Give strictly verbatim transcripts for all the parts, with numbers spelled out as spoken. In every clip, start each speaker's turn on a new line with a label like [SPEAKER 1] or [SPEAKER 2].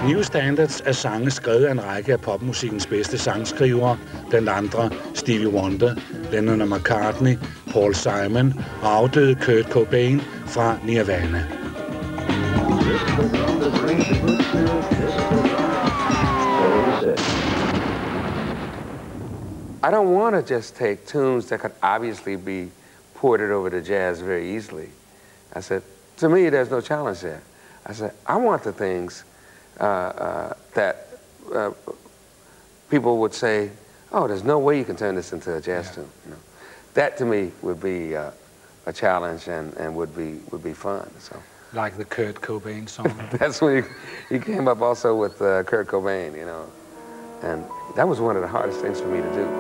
[SPEAKER 1] New Standards er sange skrevet af en række af popmusikkens bedste sangskrivere, blandt andre Stevie Wonder, Lennon og McCartney, Paul Simon og afdøde Kurt Cobain fra Nirvana.
[SPEAKER 2] I don't want to just take tunes that could obviously be ported over to jazz very easily. I said, to me, there's no challenge there. I said, I want the things uh, uh, that uh, people would say, oh, there's no way you can turn this into a jazz yeah. tune. You know? That, to me, would be uh, a challenge and, and would be would be fun. So.
[SPEAKER 3] Like the Kurt Cobain song.
[SPEAKER 2] That's when he, he came up also with uh, Kurt Cobain, you know. And that was one of the hardest things for me to do.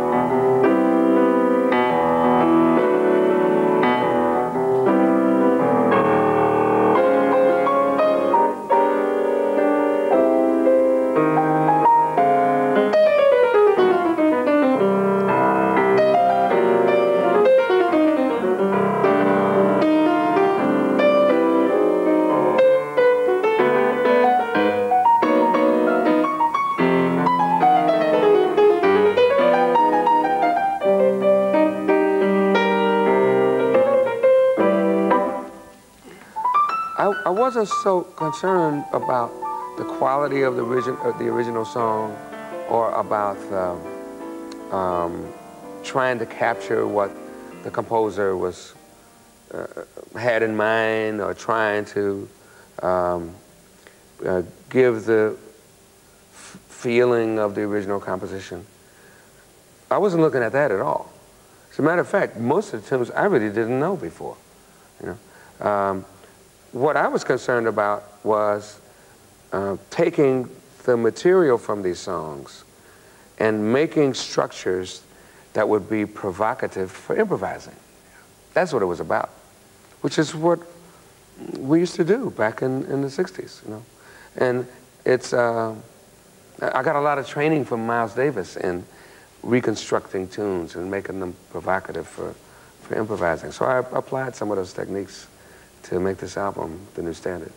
[SPEAKER 2] I wasn't so concerned about the quality of the, origin, of the original song or about um, um, trying to capture what the composer was uh, had in mind or trying to um, uh, give the f feeling of the original composition. I wasn't looking at that at all. As a matter of fact, most of the tunes I really didn't know before. You know. Um, What I was concerned about was uh, taking the material from these songs and making structures that would be provocative for improvising. That's what it was about, which is what we used to do back in, in the sixties, you know. And it's, uh, I got a lot of training from Miles Davis in reconstructing tunes and making them provocative for, for improvising. So I applied some of those techniques to make this album the New Standard.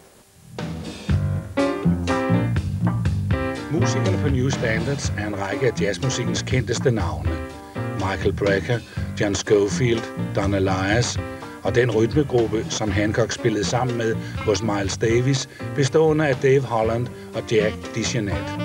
[SPEAKER 1] Musikerne på New Standards er en række af jazzmusikkens kendteste navne. Michael Brecker, John Scofield, Don Elias og den rytmegruppe, som Hancock spillede sammen med hos Miles Davis, bestående af Dave Holland og Jack DeJohnette.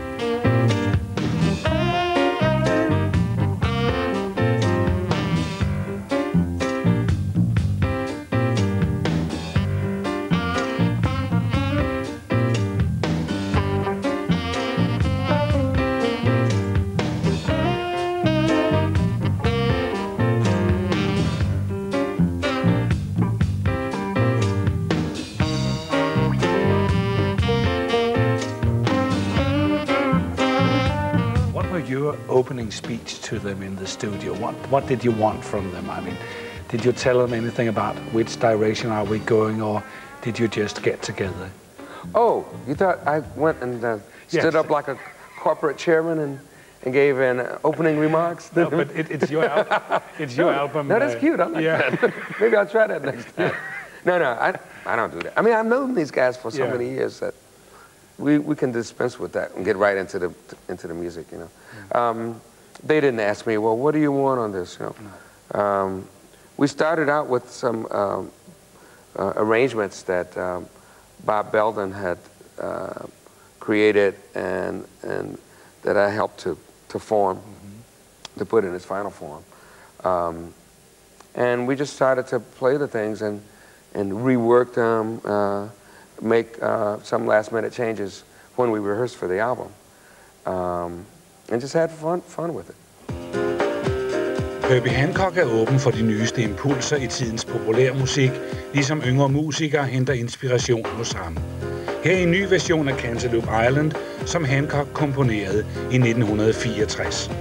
[SPEAKER 3] Your opening speech to them in the studio, what what did you want from them? I mean, did you tell them anything about which direction are we going, or did you just get together?
[SPEAKER 2] Oh, you thought I went and uh, stood yes. up like a corporate chairman and, and gave an uh, opening remarks?
[SPEAKER 3] No, but it, it's your al it's your
[SPEAKER 2] no,
[SPEAKER 3] album.
[SPEAKER 2] No, that's
[SPEAKER 3] uh,
[SPEAKER 2] cute. I like
[SPEAKER 3] yeah.
[SPEAKER 2] that. Maybe I'll try that next time. No, no, I I don't do that. I mean, I've known these guys for so
[SPEAKER 3] yeah.
[SPEAKER 2] many years that we we can dispense with that and get right into the into the music, you know. Um, they didn't ask me, well, what do you want on this? You know, um, we started out with some um, uh, arrangements that um, Bob Belden had uh, created and and that I helped to to form, mm-hmm. to put in its final form, um, and we just started to play the things and and rework them, uh, make uh, some last minute changes when we rehearsed for the album. Um, And just had fun, fun with it.
[SPEAKER 1] Herbie Hancock er åben for de nyeste impulser i tidens populærmusik, ligesom yngre musikere henter inspiration hos ham. Her er en ny version af Cantaloupe Island, som Hancock komponerede i nitten fireogtres.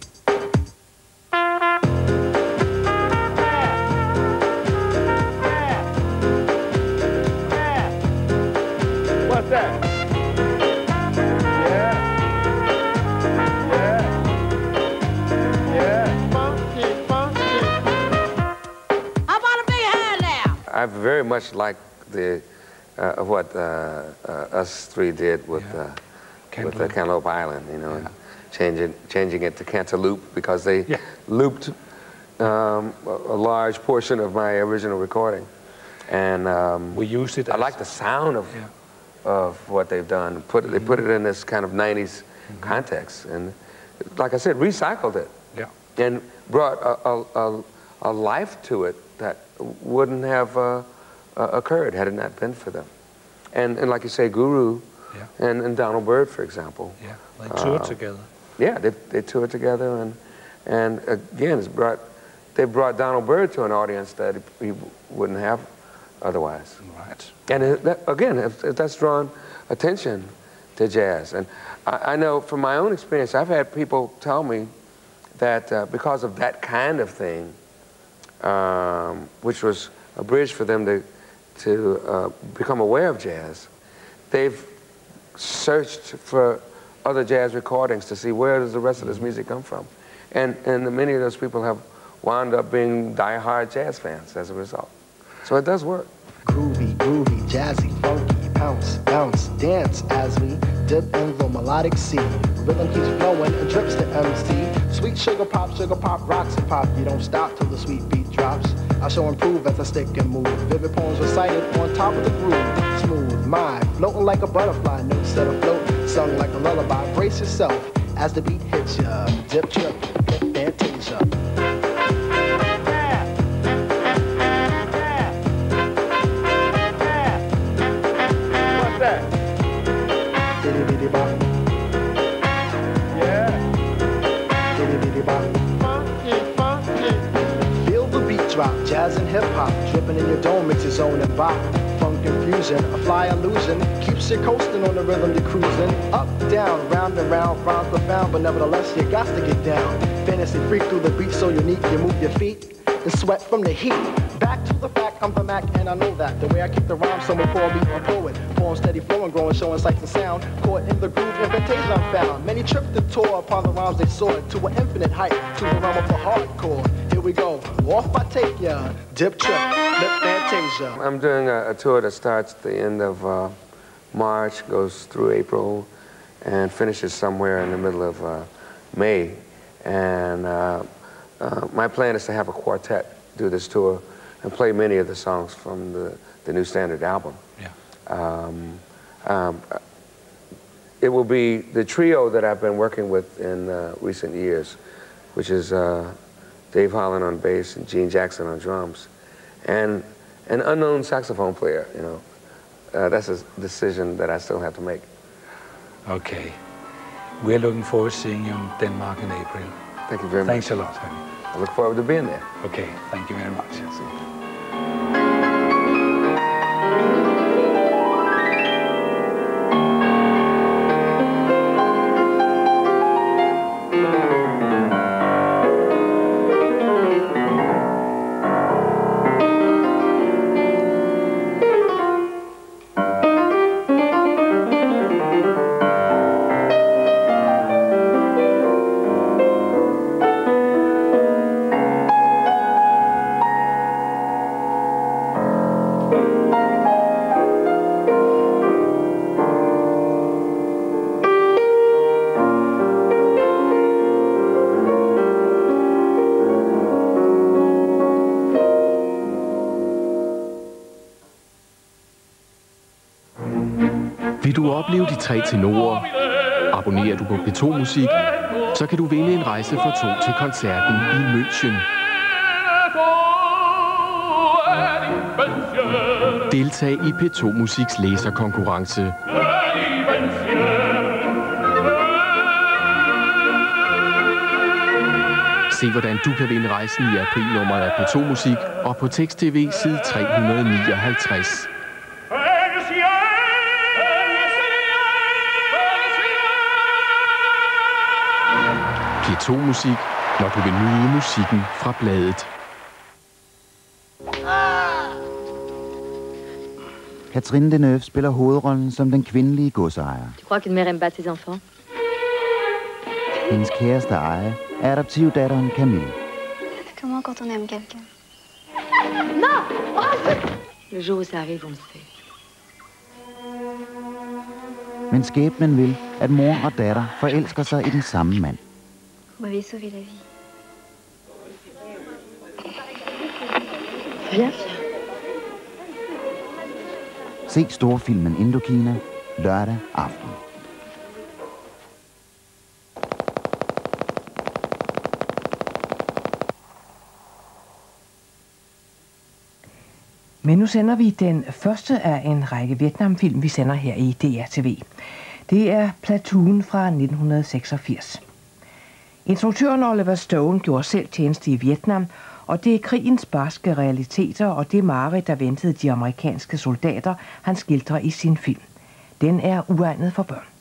[SPEAKER 2] What's that? I very much like the uh, of what uh, uh, us three did with
[SPEAKER 3] yeah.
[SPEAKER 2] uh, with the Cantaloupe Island, you know, yeah. and changing changing it to Cantaloupe because they yeah. looped um, a, a large portion of my original recording, and um,
[SPEAKER 3] we used it.
[SPEAKER 2] I like the sound of yeah. of what they've done. Put mm-hmm. they put it in this kind of nineties mm-hmm. context, and like I said, recycled it,
[SPEAKER 3] yeah,
[SPEAKER 2] and brought a, a, a, a life to it that wouldn't have uh, uh, occurred had it not been for them. And, and like you say, Guru yeah. and, and Donald Byrd, for example.
[SPEAKER 3] Yeah, they toured uh, together.
[SPEAKER 2] Yeah, they, they toured together, and and again, it's brought they brought Donald Byrd to an audience that he, he wouldn't have otherwise.
[SPEAKER 3] Right.
[SPEAKER 2] And it, that, again, if, if that's drawn attention to jazz, and I, I know from my own experience, I've had people tell me that uh, because of that kind of thing, um, which was a bridge for them to to uh, become aware of jazz, they've searched for other jazz recordings to see where does the rest of this music come from. And, and many of those people have wound up being die-hard jazz fans as a result. So it does work.
[SPEAKER 4] Groovy, groovy, jazzy, funky, bounce, bounce, dance as we dip in the melodic sea. Rhythm keeps flowing and drips to M C. Sweet sugar pop, sugar pop, rocks and pop. You don't stop till the sweet beat drops. I shall improve as I stick and move. Vivid poems recited on top of the groove. Smooth mind, floating like a butterfly. Notes set afloat, sung like a lullaby. Brace yourself as the beat hits ya. Dip, trip, hip, fantasia.
[SPEAKER 2] What's that?
[SPEAKER 4] Diddy diddy bop.
[SPEAKER 2] Yeah.
[SPEAKER 4] Diddy diddy bop. Drop, jazz and hip-hop, dripping in your dome, mix your zone and bop. Funk infusion, a fly illusion, keeps you coasting on the rhythm you're cruising. Up, down, round and round, rhymes profound, but nevertheless you got to get down. Fantasy freak through the beat so unique, you move your feet and sweat from the heat. Back to the fact, I'm the Mac and I know that. The way I kick the rhyme, someone call me a poet. Poem steady flowing, growing, showing sights and sound. Caught in the groove, invitation I'm found. Many tripped the tour upon the rhymes they soared to an infinite height, to the realm of the hardcore. Here we go, off I take ya, dip trip, lip fantasia.
[SPEAKER 2] I'm doing a, a tour that starts at the end of uh, March, goes through April, and finishes somewhere in the middle of uh, May. And uh, uh, my plan is to have a quartet do this tour and play many of the songs from the, the New Standard album.
[SPEAKER 3] Yeah.
[SPEAKER 2] Um, um, it will be the trio that I've been working with in uh, recent years, which is uh, Dave Holland on bass and Gene Jackson on drums, and an unknown saxophone player, you know. Uh, that's a decision that I still have to make.
[SPEAKER 3] Okay. We're looking forward to seeing you in Denmark in April.
[SPEAKER 2] Thank you very much.
[SPEAKER 3] Thanks a lot, honey.
[SPEAKER 2] I look forward to being there.
[SPEAKER 3] Okay, thank you very much.
[SPEAKER 5] Vil du opleve de tre tenorer? Abonnerer du på P to Musik, så kan du vinde en rejse for to til koncerten i München. Deltag i P to Musiks læserkonkurrence. Se hvordan du kan vinde rejsen i aprilnummeret af P to Musik og på Tekst T V side tre hundrede nioghalvtreds. P to Musik, når du vil nyde musikken fra bladet.
[SPEAKER 6] Catherine Deneuve spiller hovedrollen som den kvindelige godsejer.
[SPEAKER 7] Tu crois qu'une mère aime pas ses enfants?
[SPEAKER 6] Hendes kæreste Aya er adoptivdatteren Camille.
[SPEAKER 8] Comment quand on aime quelqu'un?
[SPEAKER 7] Non! Oh, le jour où ça arrive, on le sait.
[SPEAKER 6] Men skæbnen vil, at mor og datter forelsker sig i den samme mand.
[SPEAKER 8] Vous m'avez sauvé la vie.
[SPEAKER 7] Viens.
[SPEAKER 6] Se storfilmen Indokina lørdag aften.
[SPEAKER 9] Men nu sender vi den første af en række Vietnamfilm, vi sender her i D R T V. Det er Platoon fra nitten seksogfirs. Instruktøren Oliver Stone gjorde selv tjeneste i Vietnam, og det er krigens barske realiteter og det mareridt, der ventede de amerikanske soldater, han skildrer i sin film. Den er uegnet for børn.